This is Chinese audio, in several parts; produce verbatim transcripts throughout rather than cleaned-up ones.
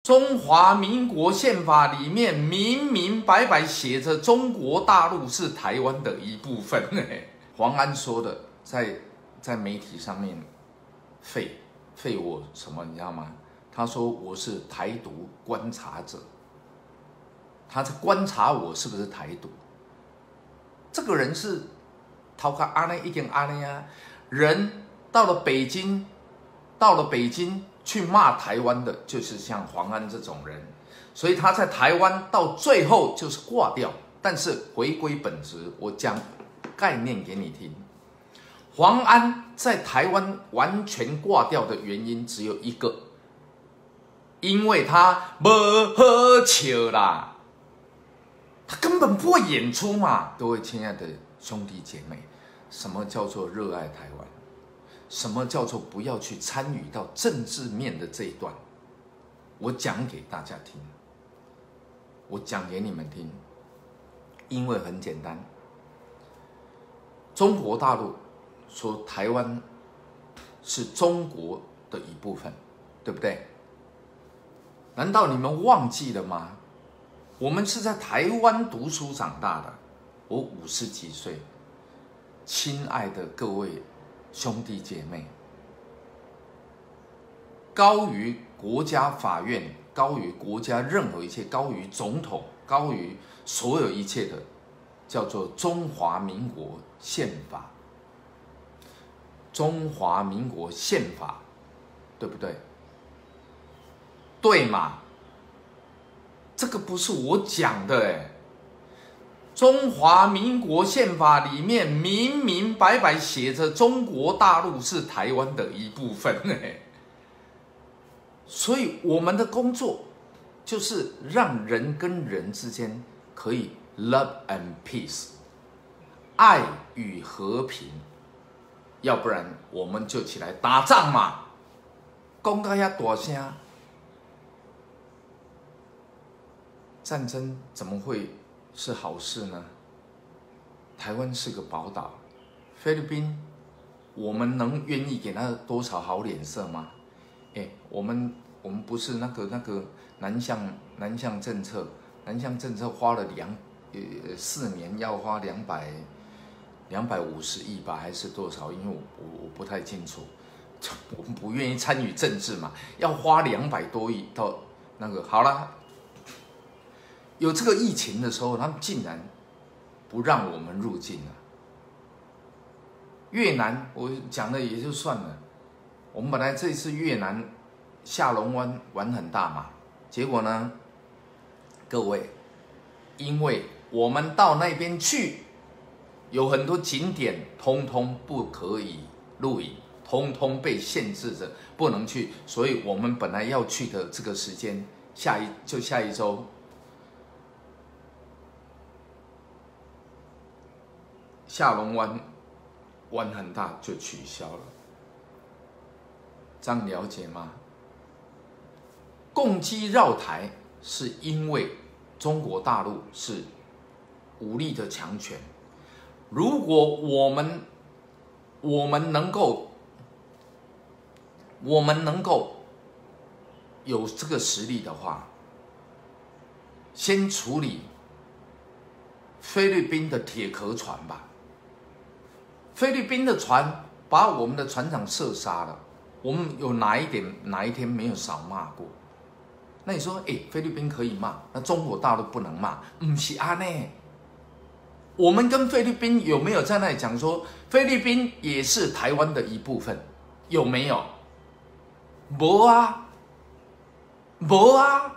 中华民国宪法里面明明白白写着中国大陆是台湾的一部分。黄安说的，在在媒体上面废废我什么，你知道吗？他说我是台独观察者，他在观察我是不是台独。这个人是头壳安尼已经安尼啊，人到了北京，到了北京去骂台湾的，就是像黄安这种人，所以他在台湾到最后就是挂掉。但是回归本质，我讲概念给你听。黄安在台湾完全挂掉的原因只有一个，因为他不好笑啦，他根本不会演出嘛。各位亲爱的兄弟姐妹，什么叫做热爱台湾？什么叫做不要去参与到政治面的这一段？我讲给大家听，我讲给你们听，因为很简单，中国大陆说台湾是中国的一部分，对不对？难道你们忘记了吗？我们是在台湾读书长大的，我五十几岁，亲爱的各位兄弟姐妹，高于国家法院，高于国家任何一切，高于总统，高于所有一切的，叫做中华民国宪法。中华民国宪法，对不对？对嘛？这个不是我讲的哎。中华民国宪法里面明明白白写着中国大陆是台湾的一部分哎。所以我们的工作就是让人跟人之间可以 love and peace， 爱与和平。要不然我们就起来打仗嘛，讲到遐大声，战争怎么会是好事呢？台湾是个宝岛，菲律宾，我们能愿意给他多少好脸色吗？哎，我们我们不是那个那个南向南向政策，南向政策花了两呃四年要花两百。两百五十亿吧，还是多少？因为我我我不太清楚，我们不愿意参与政治嘛，要花两百多亿到那个好了。有这个疫情的时候，他们竟然不让我们入境了。越南，我讲的也就算了，我们本来这次越南下龙湾玩很大嘛，结果呢，各位，因为我们到那边去。有很多景点通通不可以录影，通通被限制着不能去，所以我们本来要去的这个时间，下一就下一周，下龙湾湾很大就取消了，这样了解吗？共机绕台是因为中国大陆是武力的强权。如果我们我们能够我们能够有这个实力的话，先处理菲律宾的铁壳船吧。菲律宾的船把我们的船长射杀了，我们有哪一点哪一天没有少骂过？那你说，哎，菲律宾可以骂，那中国大陆不能骂？不是这样呢。我们跟菲律宾有没有在那里讲说，菲律宾也是台湾的一部分？有没有？没啊，没啊。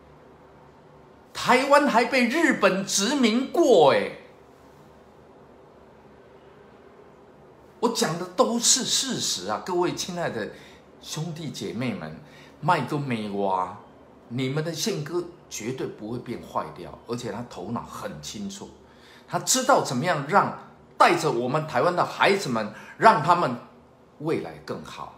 台湾还被日本殖民过哎。我讲的都是事实啊，各位亲爱的兄弟姐妹们，麦哥美蛙，你们的宪哥绝对不会变坏掉，而且他头脑很清楚。他知道怎么样让带着我们台湾的孩子们，让他们未来更好。